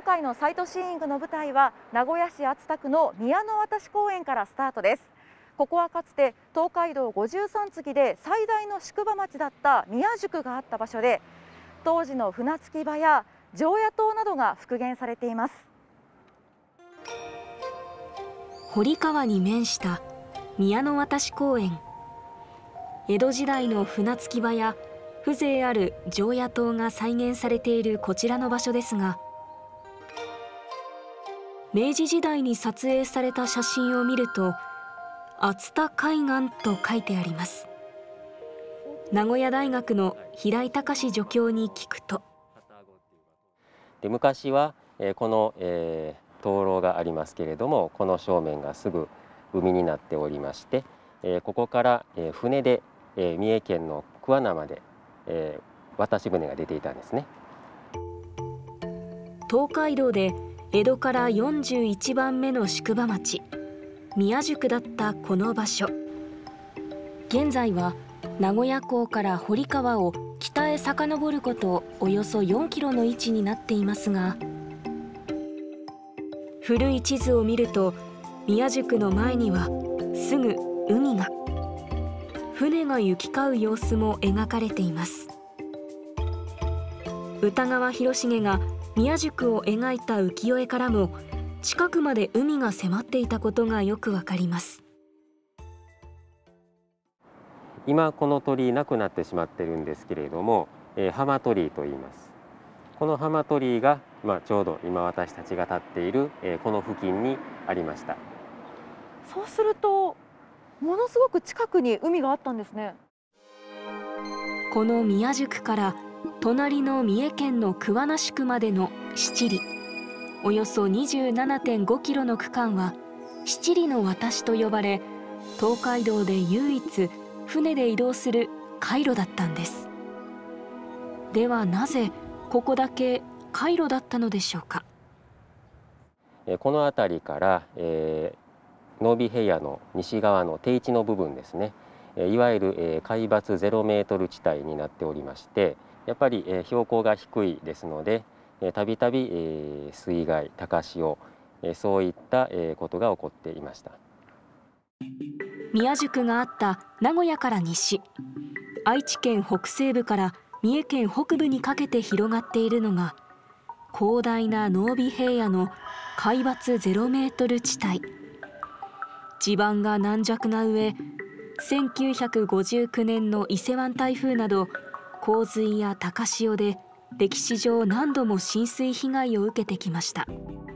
今回のサイトシーイングの舞台は名古屋市熱田区の宮の渡公園からスタートです。ここはかつて東海道53次で最大の宿場町だった宮宿があった場所で、当時の船着き場や常夜灯などが復元されています。 堀川に面した宮の渡公園。江戸時代の船着き場や風情ある常夜灯が再現されているこちらの場所ですが、明治時代に撮影された写真を見ると熱田海岸と書いてあります。名古屋大学の平井隆助教に聞くと、 昔はこの灯籠がありますけれども、この正面がすぐ海になっておりまして、ここから船で三重県の桑名まで渡し船が出ていたんですね。 東海道で江戸から41番目の宿場町宮宿だったこの場所、現在は名古屋港から堀川を北へ遡ることおよそ4キロの位置になっていますが、古い地図を見ると宮宿の前にはすぐ海が、船が行き交う様子も描かれています。歌川広重が宮宿を描いた浮世絵からも近くまで海が迫っていたことがよくわかります。 今この鳥居なくなってしまってるんですけれども、浜鳥居と言います。この浜鳥居が、ちょうど今私たちが立っている、この付近にありました。 そうするとものすごく近くに海があったんですね。 この宮宿から隣の三重県の桑名宿までの七里、およそ 27.5 キロの区間は七里の渡しと呼ばれ、東海道で唯一船で移動する海路だったんです。ではなぜここだけ海路だったのでしょうか。 この辺りから、濃尾平野の西側の低地の部分ですね、いわゆる、海抜0メートル地帯になっておりまして、やっぱり、標高が低いですので、たびたび水害、高潮、そういったことが起こっていました。 宮宿があった名古屋から西、愛知県北西部から三重県北部にかけて広がっているのが広大な濃尾平野の海抜0メートル地帯。地盤が軟弱な上、1959年の伊勢湾台風など洪水や高潮で歴史上何度も浸水被害を受けてきました。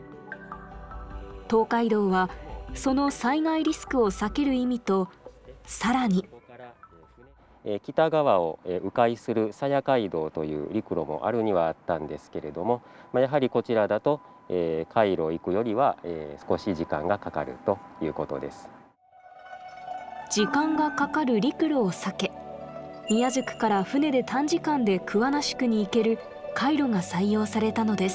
東海道はその災害リスクを避ける意味と、さらに北側を迂回する鞘街道という陸路もあるにはあったんですけれども、やはりこちらだと海路行くよりは少し時間がかかるということです。 時間がかかる陸路を避け、宮宿から船で短時間で桑名宿に行ける海路が採用されたのです。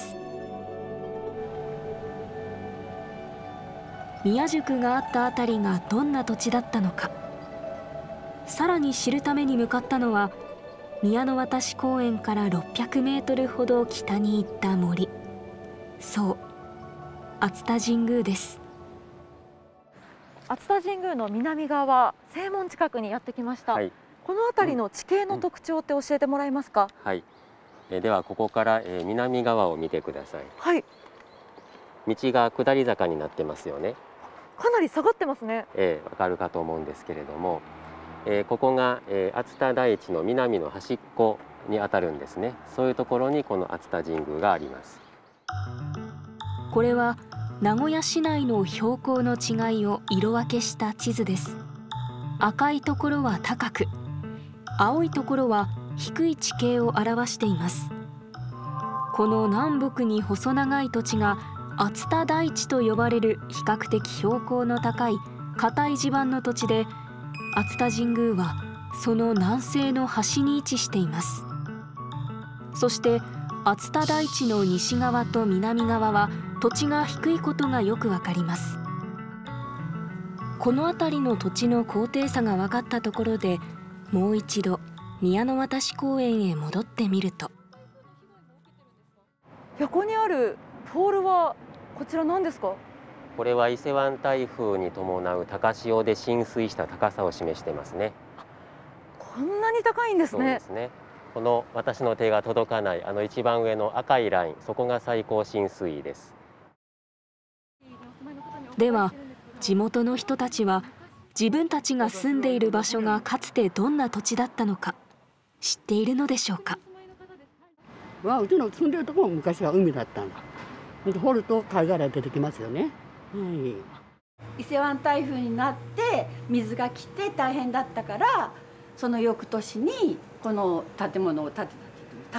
宮宿があったあたりがどんな土地だったのか、さらに知るために向かったのは宮の渡公園から600メートルほど北に行った森、そう熱田神宮です。 熱田神宮の南側、正門近くにやってきました。この辺りの地形の特徴って教えてもらえますか。 ではここから南側を見てください。道が下り坂になってますよね。 かなり下がってますね。 わかるかと思うんですけれども、ここが熱田台地の南の端っこにあたるんですね。そういうところにこの熱田神宮があります。 これは名古屋市内の標高の違いを色分けした地図です。赤いところは高く、青いところは低い地形を表しています。この南北に細長い土地が熱田台地と呼ばれる比較的標高の高い硬い地盤の土地で、熱田神宮はその南西の端に位置しています。そして熱田台地の西側と南側は土地が低いことがよくわかります。この辺りの土地の高低差が分かったところで、もう一度宮の渡公園へ戻ってみると、 横にあるポールはこちら何ですか？ これは伊勢湾台風に伴う高潮で浸水した高さを示していますね。 こんなに高いんですそうでね。 すね。この私の手が届かない一番上の赤いライン、そこが最高浸水位です。 では地元の人たちは自分たちが住んでいる場所がかつてどんな土地だったのか知っているのでしょうか。 うちの住んでるところも昔は海だったんだ。掘ると貝殻出てきますよね。 伊勢湾台風になって水が来て大変だったから、その翌年にこの建物を建てたっていう、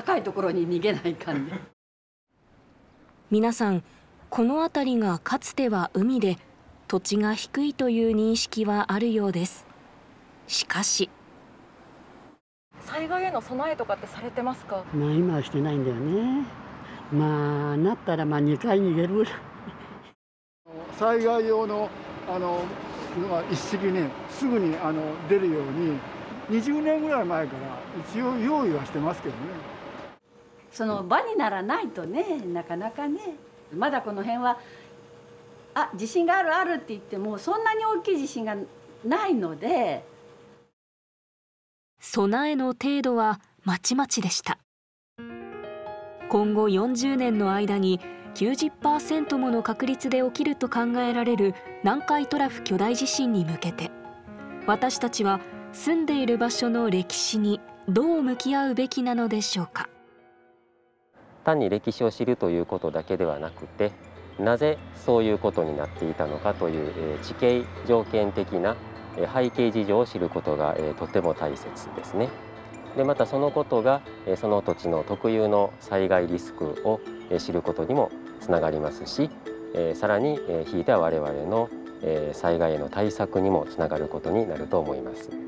高いところに逃げないかんで。 皆さんこの辺りがかつては海で土地が低いという認識はあるようです。しかし災害への備えとかってされてますか？ 今はしてないんだよね。なったら2回逃げるぐらい。 災害用の一式ね、すぐに出るように20年ぐらい前から一応用意はしてますけどね。 その場にならないとね、なかなかね。まだこの辺は地震があるって言ってもそんなに大きい地震がないので、 備えの程度はまちまちでした。今後40年の間に 90% もの確率で起きると考えられる南海トラフ巨大地震に向けて、私たちは住んでいる場所の歴史にどう向き合うべきなのでしょうか。 単に歴史を知るということだけではなくて、なぜそういうことになっていたのかという地形条件的な背景事情を知ることがとても大切ですね。でまたそのことがその土地の特有の災害リスクを知ることにもつながりますし、さらにひいては我々の災害への対策にもつながることになると思います。